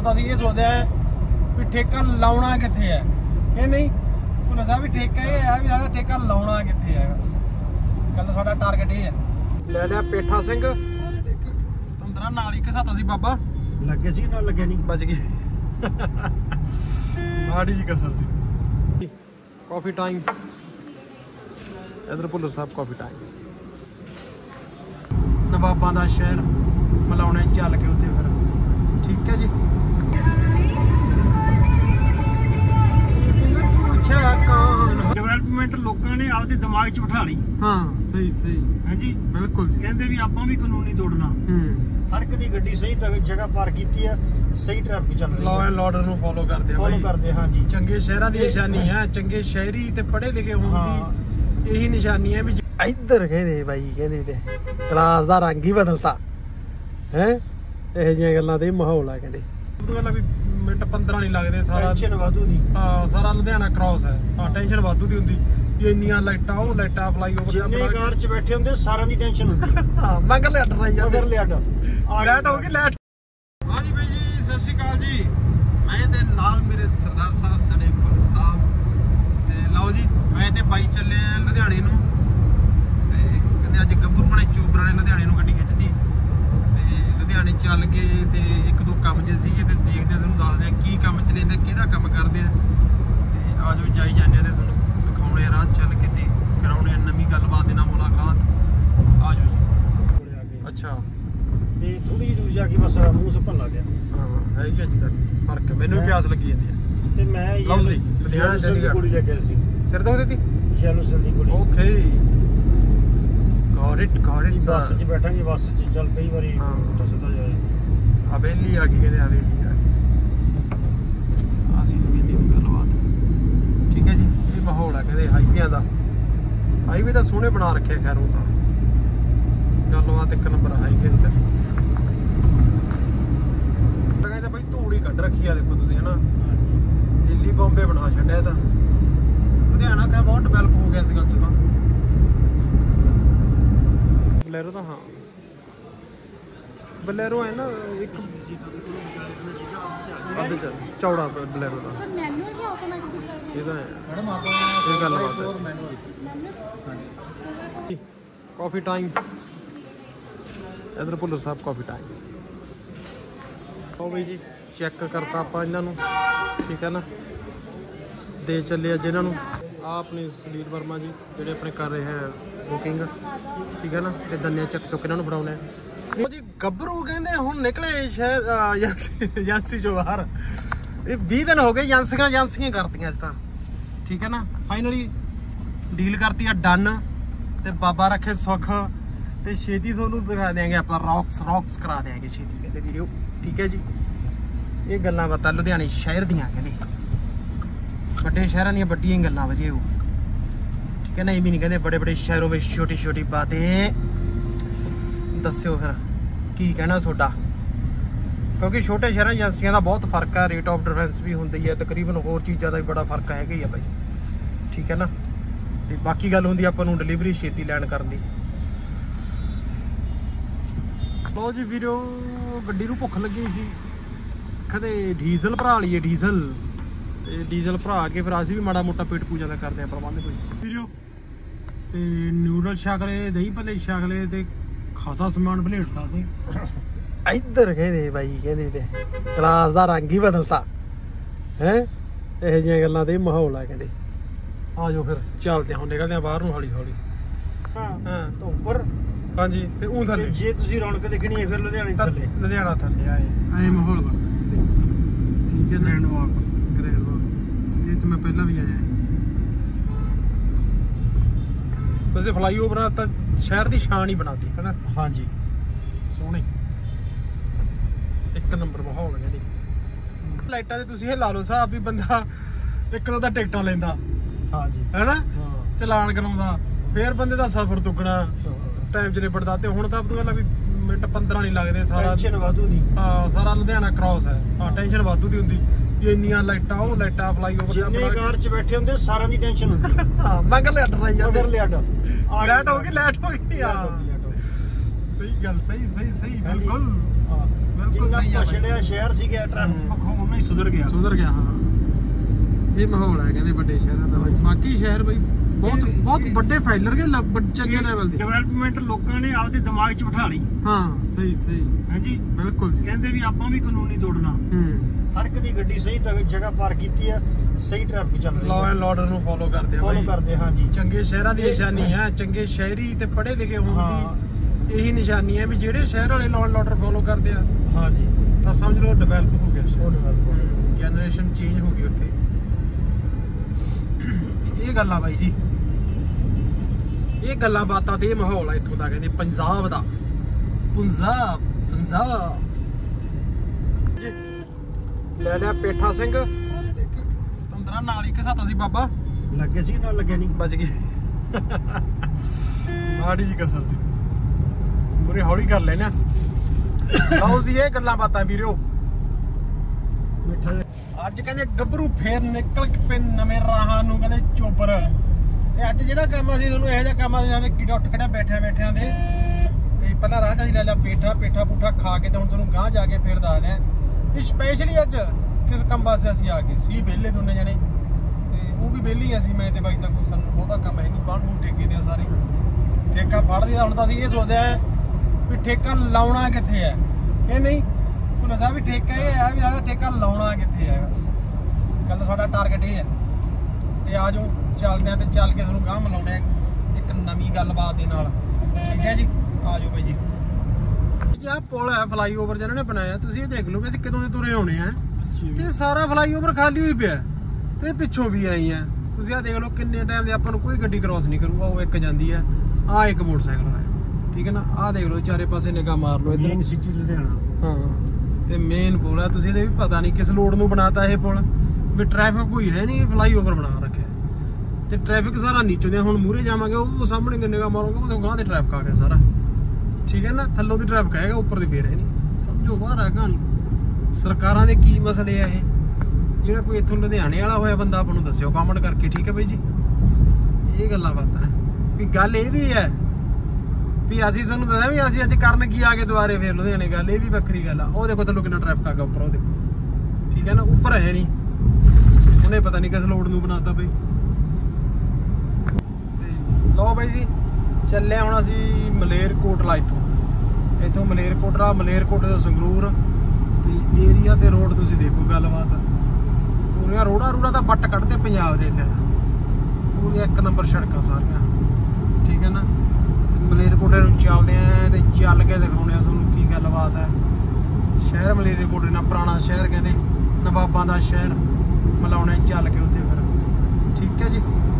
ਹੁਣ ਤਾਂ ਅਸੀਂ ਇਹ ਸੋਚਦੇ ਆ ਵੀ ਠੇਕਾ ਲਾਉਣਾ ਕਿੱਥੇ ਹੈ, ਇਹ ਨਹੀਂ ਭੁੱਲਰ ਸਾਹਿਬ ਵੀ ਠੇਕਾ ਇਹ ਹੈ ਵੀ ਸਾਡਾ ਠੇਕਾ ਲਾਉਣਾ ਕਿੱਥੇ ਹੈ। ਬਸ ਗੱਲ ਸਾਡਾ ਟਾਰਗੇਟ ਇਹ ਹੈ। ਲੈ ਲਿਆ ਪੇਠਾ ਸਿੰਘ ਤੰਦਰਾ ਨਾਲ ਹੀ ਘਸਾਤਾ ਸੀ ਬਾਬਾ, ਲੱਗੇ ਸੀ ਨਾਲ ਲੱਗੇ ਨਹੀਂ, ਬਚ ਗਏ। ਮਾੜੀ ਜੀ ਕਸਰ ਸੀ। ਕਾਫੀ ਟਾਈਮ ਇਧਰ ਭੁੱਲਰ ਸਾਹਿਬ ਕਾਫੀ ਟਾਈਮ ਨਵਾਬਾਂ ਦਾ ਸ਼ਹਿਰ ਮਲਾਉਣੇ ਚੱਲ ਕੇ ਉੱਥੇ ਫਿਰ ਠੀਕ ਹੈ ਜੀ। ਡਿਵੈਲਪਮੈਂਟ ਲੋਕਾਂ ਨੇ ਆਪਦੇ ਦਿਮਾਗ 'ਚ ਬਿਠਾ ਲਈ। ਹਾਂ ਸਹੀ ਸਹੀ ਹਾਂਜੀ ਬਿਲਕੁਲ ਜੀ। ਕਹਿੰਦੇ ਵੀ ਆਪਾਂ ਵੀ ਕਾਨੂੰਨ ਨਹੀਂ ਤੋੜਨਾ। ਹਰ ਇੱਕ ਦੀ ਗੱਡੀ ਸਹੀ ਜਗ੍ਹਾ ਪਾਰਕ ਕੀਤੀ ਆ, ਸਹੀ ਟ੍ਰੈਫਿਕ ਚੱਲ ਰਹੀ ਹੈ, ਲਾਅ ਐਂਡ ਆਰਡਰ ਨੂੰ ਫੋਲੋ ਕਰਦੇ ਆ ਫੋਲੋ ਕਰਦੇ। ਹਾਂਜੀ ਚੰਗੇ ਸ਼ਹਿਰਾਂ ਦੀ ਨਿਸ਼ਾਨੀ ਹੈ, ਚੰਗੇ ਸ਼ਹਿਰੀ ਤੇ ਪੜ੍ਹੇ ਲਿਖੇ ਹੋਣ ਦੀ ਇਹੀ ਨਿਸ਼ਾਨੀ ਹੈ ਵੀ ਇੱਧਰ ਕਹਿੰਦੇ ਬਾਈ ਕਹਿੰਦੇ ਤੇ ਕਲਾਸ ਦਾ ਰੰਗ ਹੀ ਬਦਲਤਾ ਹੈ। ਇਹੋ ਜਿਹੀਆਂ ਗੱਲਾਂ ਤੇ ਮਾਹੌਲ ਆ ਕਹਿੰਦੇ ਵੀ ਮਿੰਟ 15 ਨਹੀਂ ਲੱਗਦੇ ਸਾਰਾ ਟੈਨਸ਼ਨ ਵਾਧੂ ਦੀ। ਹਾਂ ਸਾਰਾ ਲੁਧਿਆਣਾ ਕ੍ਰਾਸ ਹੈ। ਹਾਂ ਟੈਨਸ਼ਨ ਵਾਧੂ ਦੀ ਹੁੰਦੀ ਵੀ ਇੰਨੀਆਂ ਲਾਈਟਾਂ ਉਹ ਲਾਈਟਾਂ ਫਲਾਈਓਵਰ ਜਿੰਨੇ ਕਾਰ 'ਚ ਬੈਠੇ ਹੁੰਦੇ ਸਾਰਿਆਂ ਦੀ ਟੈਨਸ਼ਨ ਹੁੰਦੀ। ਹਾਂ ਮਗਰ ਲੈਟ ਰਹੀ ਜਾਂਦੇ ਮਗਰ ਲੈਟ ਲੈਟ ਹੋ ਗਈ ਲੈਟ। ਹਾਂਜੀ ਬਾਈ ਜੀ ਸਤਿ ਸ਼੍ਰੀ ਅਕਾਲ ਜੀ। ਮੈਂ ਤੇ ਨਾਲ ਮੇਰੇ ਸਰਦਾਰ ਸਾਹਿਬ ਸਾਡੇ ਭੁੱਲਰ ਸਾਹਿਬ ਤੇ ਲਓ ਜੀ ਮੈਂ ਤੇ ਬਾਈ ਚੱਲੇ ਆ ਲੁਧਿਆਣੇ ਨੂੰ ਤੇ ਕਹਿੰਦੇ ਅੱਜ ਗੱਭਰੂ ਨੇ ਚੋਬਰਾਂ ਨੇ ਲੁਧਿਆਣੇ ਨੂੰ ਗੱਡੀ ਖਿੱਚਦੀ ਤੇ ਲੁਧਿਆਣੇ ਚੱਲ ਕੇ ਤੇ ਇੱਕ ਦੋ ਕੰਮ ਜੇ ਸੀਗੇ ਤੇ ਦੇਖਦੇ ਆ ਤੁਹਾਨੂੰ ਦੱਸਦੇ ਆ ਕੀ ਕੰਮ ਚਲੇ ਤੇ ਕਿਹੜਾ ਕੰਮ ਕਰਦੇ ਆ ਤੇ ਆ ਜਾਓ ਜਾਈ ਜਾਂਦੇ ਆ ਤੇ ਤੁਹਾਨੂੰ ਦਿਖਾਉਣੇ ਆ ਰਾਹ ਚੱਲ ਕੇ ਤੇ ਕਰਾਉਣੇ ਆ ਨਵੀਂ ਗੱਲਬਾਤ ਦੇ ਨਾਲ ਮੁਲਾਕਾਤ। ਆ ਜਾਓ ਜੀ। ਅੱਛਾ ਤੇ ਥੋੜੀ ਜਿਹੀ ਦੂਰ ਜਾ ਕੇ ਬਸ ਮੂੰਹ ਸੁੱਕਣ ਲੱਗ ਗਿਆ। ਹਾਂ ਹੈਗੀ ਅੱਜ ਕੱਲ੍ਹ ਫਰਕ ਹੈ। ਮੈਨੂੰ ਵੀ ਪਿਆਸ ਲੱਗੀ ਜਾਂਦੀ ਹੈ ਤੇ ਮੈਂ ਲੁਧਿਆਣਾ ਚੰਡੀਗੜ੍ਹ ਕੁੜੀ ਲੈ ਕੇ ਆਈ ਸੀ। ਸਿਰ ਦੁਖ ਦਿੱਤੀ ਯੈਲੋ ਸੈਲ ਦੀ ਕੁੜੀ। ਓਕੇ ਗॉट ਇਟ ਬੱਸ 'ਚ ਬੈਠਾਂਗੇ, ਬੱਸ 'ਚ ਚੱਲ ਕਈ ਵਾਰੀ ਪੁੱਠਾ ਸਿੱਧਾ ਜਾਏ। ਹਵੇਲੀ ਆ ਗਈ ਕਹਿੰਦੇ ਹਵੇਲੀ ਆ ਗਈ। ਅਸੀਂ ਹਵੇਲੀ ਦੀ ਗੱਲਬਾਤ ਠੀਕ ਹੈ ਜੀ। ਇਹ ਮਾਹੌਲ ਹੈ ਕਹਿੰਦੇ ਹਾਈਵੇਆਂ ਦਾ। ਹਾਈਵੇ ਤਾਂ ਸੋਹਣੇ ਬਣਾ ਰੱਖਿਆ ਖੈਰ ਉਹ ਤਾਂ ਗੱਲਬਾਤ ਇੱਕ ਨੰਬਰ ਹਾਈਵੇ ਦੀ ਤਾਂ ਕਹਿੰਦੇ ਬਾਈ ਧੂੜ ਹੀ ਕੱਢ ਰੱਖੀ ਆ ਦੇਖੋ ਤੁਸੀਂ ਹਨਾ। ਦਿੱਲੀ ਬੰਬੇ ਬਣਾ ਛੱਡਿਆ ਤਾਂ ਲੁਧਿਆਣਾ ਕਾ ਬਹੁਤ ਡਿਵੈਲਪ ਹੋ ਗਿਆ ਇਸ ਗੱਲ 'ਚ ਤਾਂ। ਬਲੈਰੋ ਤਾਂ ਹਾਂ ਬਲੈਰੋ ਹੈ ਨਾ ਇੱਕ ਚੌੜਾ ਬਲੈਰੋ ਦਾ ਇਹਦਾ ਇਹ ਗੱਲਬਾਤ ਹੈ। ਕਾਫੀ ਟਾਈਮ ਇਧਰ ਭੁੱਲਰ ਸਾਹਿਬ ਕਾਫੀ ਟਾਈਮ। ਉਹ ਬਈ ਜੀ ਚੈੱਕ ਕਰਤਾ ਆਪਾਂ ਇਹਨਾਂ ਨੂੰ ਠੀਕ ਹੈ ਨਾ। ਦੇ ਚੱਲੇ ਅੱਜ ਇਹਨਾਂ ਨੂੰ ਆ ਆਪਣੇ ਸੁਨੀਲ ਵਰਮਾ ਜੀ ਜਿਹੜੇ ਆਪਣੇ ਕਰ ਰਹੇ ਹੈ ਬੁਕਿੰਗ ਠੀਕ ਹੈ ਨਾ। ਤੇ ਦੰਨੇ ਚੱਕ ਚੁੱਕ ਇਹਨਾਂ ਨੂੰ ਬਣਾਉਣਾ ਉਹ ਜੀ। ਗੱਭਰੂ ਕਹਿੰਦੇ ਹੁਣ ਨਿਕਲੇ ਸ਼ਹਿਰ ਏਜੰਸੀ ਚੋਂ ਬਾਹਰ। ਇਹ 20 ਦਿਨ ਹੋ ਗਏ ਏਜੰਸੀਆਂ ਕਰਤੀਆਂ ਇਸ ਤਾਂ ਠੀਕ ਹੈ ਨਾ। ਫਾਈਨਲੀ ਡੀਲ ਕਰਤੀ ਆ ਡਨ ਤੇ ਬਾਬਾ ਰੱਖੇ ਸੁੱਖ ਤੇ ਛੇਤੀ ਤੁਹਾਨੂੰ ਦਿਖਾ ਦਿਆਂਗੇ ਆਪਾਂ ਰੌਕਸ ਕਰਾ ਦਿਆਂਗੇ ਛੇਤੀ ਕਹਿੰਦੇ ਵੀਡੀਓ ਠੀਕ ਹੈ ਜੀ। ਇਹ ਗੱਲਾਂ ਬਾਤਾਂ ਲੁਧਿਆਣੇ ਸ਼ਹਿਰ ਦੀਆਂ ਕਹਿੰਦੇ ਵੱਡੇ ਸ਼ਹਿਰਾਂ ਦੀਆਂ ਵੱਡੀਆਂ ਹੀ ਗੱਲਾਂ ਵਧੀਆ ਉਹ ਠੀਕ ਹੈ ਨਾ। ਇਹ ਵੀ ਨਹੀਂ ਕਹਿੰਦੇ ਬੜੇ ਬੜੇ ਸ਼ਹਿਰੋਂ ਵਿੱਚ ਛੋਟੀ ਛੋਟੀ ਬਾतें। ਦੱਸਿਓ ਫਿਰ ਕੀ ਕਹਿਣਾ ਤੁਹਾਡਾ ਕਿਉਂਕਿ ਛੋਟੇ ਸ਼ਹਿਰਾਂ ਏਜੰਸੀਆਂ ਦਾ ਬਹੁਤ ਫਰਕ ਹੈ। ਰੇਟ ਆਫ ਡਿਫਰੈਂਸ ਵੀ ਹੁੰਦੀ ਹੈ ਤਕਰੀਬਨ, ਹੋਰ ਚੀਜ਼ਾਂ ਦਾ ਵੀ ਬੜਾ ਫਰਕ ਹੈਗਾ ਹੀ ਆ ਬਾਈ ਠੀਕ ਹੈ ਨਾ। ਤੇ ਬਾਕੀ ਗੱਲ ਹੁੰਦੀ ਆਪਾਂ ਨੂੰ ਡਿਲੀਵਰੀ ਛੇਤੀ ਲੈਣ ਕਰਨ ਦੀ। ਲੋ ਜੀ ਵੀਡੀਓ ਗੱਡੀ ਨੂੰ ਭੁੱਖ ਲੱਗੀ ਸੀ ਕਦੇ ਡੀਜ਼ਲ ਭਰਾ ਲਈਏ ਡੀਜ਼ਲ ਤੇ ਡੀਜ਼ਲ ਭਰਾ ਕੇ ਫਿਰ ਅਸੀਂ ਵੀ ਮਾੜਾ ਮੋਟਾ ਪੇਟ ਪੂਜਾ ਦਾ ਕਰਦੇ ਆ ਪ੍ਰਬੰਧ ਕੋਈ ਵੀਡੀਓ ਤੇ ਨਿਊਡਲ ਛਕ ਲਏ ਦਹੀਂ ਭੱਲੇ ਛਕ ਲਏ ਤੇ ਖਾਸਾ ਸਮਾਨ ਭਲੇਟਦਾ ਸੀ। ਇੱਧਰ ਕਹਿੰਦੇ ਬਾਈ ਕਹਿੰਦੇ ਤੇ ਕਲਾਸ ਦਾ ਰੰਗ ਹੀ ਬਦਲਤਾ ਹੈ। ਇਹੋ ਜਿਹੀਆਂ ਗੱਲਾਂ ਤੇ ਮਾਹੌਲ ਆ ਕਹਿੰਦੇ। ਆ ਜਾਓ ਫਿਰ ਚੱਲਦੇ ਹੁਣ ਨਿਕਲਦੇ ਆ ਬਾਹਰ ਨੂੰ ਹੌਲੀ ਹੌਲੀ। ਹਾਂ ਉੱਪਰ ਹਾਂਜੀ ਤੇ ਉਹ ਥੱਲੇ ਜੇ ਤੁਸੀਂ ਰੌਣਕ ਦੇਖਣੀ ਹੈ ਫਿਰ ਲੁਧਿਆਣੇ ਥੱਲੇ ਆਏ ਮਾਹੌਲ ਬਣ ਠੀਕ ਹੈ। ਗ੍ਰੈਂਡ ਵਾਕ ਇਹ 'ਚ ਮੈਂ ਪਹਿਲਾਂ ਵੀ ਆਇਆ। ਵੈਸੇ ਫਲਾਈਓਵਰ ਤਾਂ ਸ਼ਹਿਰ ਦੀ ਸ਼ਾਨ ਹੀ ਬਣਾਤੀ ਹੈ ਨਾ। ਹਾਂਜੀ ਸੋਹਣੀ ਇੱਕ ਨੰਬਰ ਮਾਹੌਲ ਹੈ ਜੀ। ਲਾਈਟਾਂ ਤੇ ਤੁਸੀਂ ਇਹ ਲਾ ਲਓ ਹਿਸਾਬ ਵੀ ਬੰਦਾ ਇੱਕ ਤਾਂ ਟਿਕਟਾਂ ਲੈਂਦਾ ਹਾਂਜੀ ਹੈਨਾ ਚਲਾਨ ਕਰਾਉਂਦਾ ਫਿਰ ਬੰਦੇ ਦਾ ਸਫ਼ਰ ਦੁੱਗਣਾ ਟਾਈਮ 'ਚ ਨਿਬੜਦਾ। ਤੇ ਹੁਣ ਤਾਂ ਆਪਣੀ ਗੱਲ ਵੀ ਮਿੰਟ 15 ਨਹੀਂ ਲੱਗਦੇ ਸਾਰਾ ਟੈਨਸ਼ਨ ਵਾਧੂ ਦੀ। ਹਾਂ ਸਾਰਾ ਲੁਧਿਆਣਾ ਕ੍ਰਾਸ ਹੈ। ਹਾਂ ਟੈਨਸ਼ਨ ਵਾਧੂ ਦੀ ਹੁੰਦੀ ਵੀ ਇੰਨੀਆਂ ਲਾਈਟਾਂ ਉਹ ਲਾਈਟਾਂ ਫਲਾਈਓਵਰ ਜਿੰਨੇ ਕਾਰ 'ਚ ਬੈਠੇ ਹੁੰਦੇ ਸਾਰਿਆਂ ਦੀ ਟੈਨਸ਼ਨ ਹੁੰਦੀ। ਹਾਂ ਮਗਰ ਲੈਟ ਰਹੀ ਜਾਂਦੇ ਮਗਰ ਲੈਟ ਹੋ ਗਈ ਯਾਰ। ਸਹੀ ਗੱਲ ਸਹੀ ਬਿਲਕੁਲ ਬਿਲਕੁਲ ਸਹੀ ਆ ਪਛੜਿਆ ਸ਼ਹਿਰ ਸੀਗਾ ਟ੍ਰੈਫਿਕ ਪੱਖੋਂ ਉਹਨਾਂ ਹੀ ਸੁਧਰ ਗਿਆ ਹਾਂ। ਇਹ ਮਾਹੌਲ ਹੈ ਕਹਿੰਦੇ ਵੱਡੇ ਸ਼ਹਿਰਾਂ ਦਾ ਬਾਈ। ਬਾਕੀ ਸ਼ਹਿਰ ਬਾਈ ਬਹੁਤ ਵੱਡੇ ਫੈਲਰ ਗਏ ਚੰਗੇ ਲੈਵਲ ਦੇ। ਡਿਵੈਲਪਮੈਂਟ ਲੋਕਾਂ ਨੇ ਆਪਦੇ ਦਿਮਾਗ 'ਚ ਬਿਠਾ ਲਈ। ਹਾਂ ਸਹੀ ਹਾਂਜੀ ਬਿਲਕੁਲ ਜੀ। ਕਹਿੰਦੇ ਵੀ ਆਪਾਂ ਵੀ ਕਾਨੂੰਨ ਨਹੀਂ ਤੋੜਨਾ। ਹਰ ਇੱਕ ਦੀ ਗੱਡੀ ਸਹੀ ਜਗ੍ਹਾ ਪਾਰਕ ਕੀਤੀ ਆ, ਸਹੀ ਟ੍ਰੈਫਿਕ ਚੱਲ ਰਹੀ ਹੈ। ਲਾਅ ਐਂਡ ਆਰਡਰ ਨੂੰ ਫੋਲੋ ਕਰਦੇ ਆ ਹਾਂਜੀ। ਚੰਗੇ ਸ਼ਹਿਰਾਂ ਦੀ ਨਿਸ਼ਾਨੀ ਹੈ, ਚੰਗੇ ਸ਼ਹਿਰੀ ਤੇ ਪੜ੍ਹੇ ਲਿਖੇ ਹੋਣ ਦੀ ਇਹੀ ਨਿਸ਼ਾਨੀ ਹੈ ਵੀ ਜਿਹੜੇ ਸ਼ਹਿਰ ਵਾਲੇ ਲਾਅ ਐਂਡ ਆਰਡਰ ਫੋਲੋ ਕਰਦੇ ਆ ਹਾਂਜੀ ਤਾਂ ਸਮਝ ਲਓ ਡਿਵੈਲਪ ਹੋ ਗਿਆ ਸ਼ਹਿਰ, ਜਨਰੇਸ਼ਨ ਚੇਂਜ ਹੋ ਗਈ ਉੱਥੇ। ਇਹ ਗੱਲ ਆ ਬਾਈ ਜੀ, ਇਹ ਗੱਲਾਂ ਬਾਤਾਂ ਤੇ ਇਹ ਮਾਹੌਲ ਆ ਇੱਥੋਂ ਦਾ ਕਹਿੰਦੇ ਪੰਜਾਬ ਦਾ। ਪੰਜਾਬ ਲੈ ਲਿਆ ਪੇਠਾ ਸਿੰਘ ਤੰਦਰਾ ਨਾਲ ਹੀ ਘਸਾਤਾ ਸੀ ਬਾਬਾ। ਲੱਗੇ ਸੀ ਨਾਲ ਲੱਗੇ ਨਹੀਂ, ਬਚ ਗਏ। ਮਾੜੀ ਜੀ ਕਸਰ ਸੀ, ਪੂਰੀ ਹੌਲੀ ਕਰ ਲੈਣਾ। ਲਓ ਜੀ ਇਹ ਗੱਲਾਂ ਬਾਤਾਂ ਵੀਰੋ। ਅੱਜ ਕਹਿੰਦੇ ਗੱਭਰੂ ਫੇਰ ਨਿਕਲ ਪਏ ਨਵੇਂ ਰਾਹਾਂ ਨੂੰ, ਕਹਿੰਦੇ ਚੋਬਰ। ਇਹ ਅੱਜ ਜਿਹੜਾ ਕੰਮ ਅਸੀਂ ਤੁਹਾਨੂੰ ਇਹੋ ਜਿਹਾ ਕੰਮ ਅਸੀਂ ਕੀੜਾ ਉੱਠ ਖੜਿਆ ਬੈਠਿਆਂ ਦੇ। ਤੇ ਪਹਿਲਾਂ ਰਾਹ 'ਚ ਅਸੀਂ ਲੈ ਲਿਆ ਪੇਠਾ ਪੂਠਾ ਖਾ ਕੇ ਤੇ ਹੁਣ ਤੁਹਾਨੂੰ ਗਾਂਹ ਜਾ ਕੇ ਫੇਰ ਦੱਸਦੇ ਆ ਇਹ ਸਪੈਸ਼ਲੀ ਅੱਜ ਕਿਸ ਕੰਮ ਵਾਸਤੇ ਅਸੀਂ ਆ ਗਏ ਸੀ। ਵਿਹਲੇ ਦੋਨੇ ਜਣੇ ਤੇ ਉਹ ਵੀ ਵਿਹਲੇ ਅਸੀਂ, ਮੈਂ ਤੇ ਬਾਈ ਤਾਂ ਕੋਈ ਸਾਨੂੰ ਬਹੁਤਾ ਕੰਮ ਹੈ ਨਹੀਂ। ਬਾਹਰ ਨੂੰ ਠੇਕੇ ਦੇ ਆ ਸਾਰੇ, ਠੇਕਾ ਫੜ ਲਿਆ। ਹੁਣ ਤਾਂ ਅਸੀਂ ਇਹ ਸੋਚਦੇ ਆ ਵੀ ਠੇਕਾ ਲਾਉਣਾ ਕਿੱਥੇ ਹੈ। ਇਹ ਨਹੀਂ ਭੁੱਲ ਸਾਹਿਬ ਵੀ ਠੇਕਾ ਇਹ ਹੈ ਵੀ ਸਾਡਾ ਠੇਕਾ ਲਾਉਣਾ ਕਿੱਥੇ ਹੈ। ਬਸ ਗੱਲ ਸਾਡਾ ਟਾਰਗੇਟ ਇਹ ਹੈ। ਤੇ ਆ ਜਾਓ ਚੱਲਦੇ ਆ ਤੇ ਚੱਲ ਕੇ ਤੁਹਾਨੂੰ ਗਾਂਹ ਮਿਲਾਉਣੇ ਇੱਕ ਨਵੀਂ ਗੱਲਬਾਤ ਦੇ ਨਾਲ। ਠੀਕ ਹੈ ਜੀ, ਆ ਜਾਓ ਬਾਈ ਜੀ। ਆਹ ਪੁਲ ਹੈ ਫਲਾਈਓਵਰ ਜਿਹਨਾਂ ਨੇ ਬਣਾਇਆ, ਤੁਸੀਂ ਇਹ ਦੇਖ ਲਓ ਵੀ ਅਸੀਂ ਕਿਦੋਂ ਦੇ ਤੁਰੇ ਆਉਣੇ ਆ ਤੇ ਸਾਰਾ ਫਲਾਈਓਵਰ ਖਾਲੀ ਹੋਈ ਪਿਆ ਤੇ ਪਿੱਛੋਂ ਵੀ ਆਈ ਆ। ਤੁਸੀਂ ਆਹ ਦੇਖ ਲਓ ਕਿੰਨੇ ਟਾਈਮ ਦੇ ਆਪਾਂ ਨੂੰ ਕੋਈ ਗੱਡੀ ਕ੍ਰੋਸ ਨਹੀਂ ਕਰੂਗਾ। ਉਹ ਇੱਕ ਜਾਂਦੀ ਹੈ, ਆਹ ਇੱਕ ਮੋਟਰਸਾਈਕਲ ਆਇਆ। ਠੀਕ ਹੈ ਨਾ, ਆਹ ਦੇਖ ਲਓ ਚਾਰੇ ਪਾਸੇ ਨਿਗਾਹ ਮਾਰ ਲਓ ਇੱਧਰ। Main city Ludhiana. ਹਾਂ ਤੇ ਮੇਨ ਪੁਲ ਹੈ। ਤੁਸੀਂ ਇਹਦੇ ਵੀ ਪਤਾ ਨਹੀਂ ਕਿਸ ਲੋੜ ਨੂੰ ਬਣਾਤਾ ਇਹ ਪੁਲ, ਵੀ ਟ੍ਰੈਫਿਕ ਕੋਈ ਹੈ ਨਹੀਂ, ਫਲਾਈਓਵਰ ਬਣਾ ਰੱਖਿਆ ਤੇ ਟ੍ਰੈਫਿਕ ਸਾਰਾ ਨੀਚੋਂ ਦੇ। ਹੁਣ ਮੂਹਰੇ ਜਾਵਾਂਗੇ ਉਹ ਸਾਹਮਣੇ ਨਿਗਾਹ ਮਾਰੋਗੇ ਉਹਦੇ ਗਾਂਹ ਦੇ ਟ੍ਰੈਫਿਕ ਆ ਗਿਆ ਸਾਰਾ। ਠੀਕ ਹੈ ਨਾ, ਥੱਲੋਂ ਦੀ ਟ੍ਰੈਫਿਕ ਆਏਗਾ, ਉੱਪਰ ਦੀ ਫੇਰ ਹੈ ਨਹੀਂ। ਸਮਝੋ ਬਾਹਰ ਆ ਕਹਾਣੀ। ਸਰਕਾਰਾਂ ਦੇ ਕੀ ਮਸਲੇ ਆ ਇਹ। ਜਿਹੜਾ ਕੋਈ ਇੱਥੋਂ ਲੁਧਿਆਣੇ ਵਾਲਾ ਹੋਇਆ ਬੰਦਾ ਆਪਾਂ ਨੂੰ ਦੱਸਿਓ ਕਮੈਂਟ ਕਰਕੇ। ਠੀਕ ਹੈ ਬਾਈ ਜੀ, ਇਹ ਗੱਲਾਂ ਬਾਤਾਂ ਵੀ ਗੱਲ ਇਹ ਵੀ ਹੈ ਵੀ ਅਸੀਂ ਤੁਹਾਨੂੰ ਦੱਸਿਆ ਵੀ ਅਸੀਂ ਅੱਜ ਕਰਨ ਕੀ ਆ ਗਏ ਦੁਬਾਰੇ ਫੇਰ ਲੁਧਿਆਣੇ। ਗੱਲ ਇਹ ਵੀ ਵੱਖਰੀ ਗੱਲ ਆ। ਉਹ ਦੇਖੋ ਥੱਲੋਂ ਕਿੰਨਾ ਟ੍ਰੈਫਿਕ ਆ ਗਿਆ ਉੱਪਰ, ਉਹ ਦੇਖੋ। ਠੀਕ ਹੈ ਨਾ, ਉੱਪਰ ਹੈ ਨਹੀਂ, ਉਹਨੇ ਪਤਾ ਨਹੀਂ ਕਿਸ ਲੋੜ ਨੂੰ ਬਣਾਤਾ ਬਈ। ਤੇ ਲਓ ਬਾਈ ਜੀ ਚੱਲੇ ਹੁਣ ਅਸੀਂ ਮਲੇਰਕੋਟਲਾ। ਇੱਥੋਂ ਮਲੇਰਕੋਟਲੇ ਤੋਂ ਸੰਗਰੂਰ ਤੇ ਏਰੀਆ ਤੇ ਰੋਡ ਤੁਸੀਂ ਦੇਖੋ ਗੱਲਬਾਤ। ਪੂਰੀਆਂ ਰੋੜਾ ਤਾਂ ਵੱਟ ਕੱਢਦੇ ਪੰਜਾਬ ਦੇ। ਖੈਰ ਪੂਰੀਆਂ ਇੱਕ ਨੰਬਰ ਸੜਕਾਂ ਸਾਰੀਆਂ। ਠੀਕ ਹੈ ਨਾ, ਮਲੇਰਕੋਟਲੇ ਨੂੰ ਚੱਲਦੇ ਆ ਤੇ ਚੱਲ ਕੇ ਦਿਖਾਉਣੇ ਆ ਤੁਹਾਨੂੰ ਕੀ ਗੱਲਬਾਤ ਹੈ। ਸ਼ਹਿਰ ਮਲੇਰਕੋਟਲੇ ਨਾਲ ਪੁਰਾਣਾ ਸ਼ਹਿਰ ਕਹਿੰਦੇ, ਨਵਾਬਾਂ ਦਾ ਸ਼ਹਿਰ ਮਿਲਾਉਣੇ ਚੱਲ ਕੇ ਉੱਥੇ ਫਿਰ। ਠੀਕ ਹੈ ਜੀ।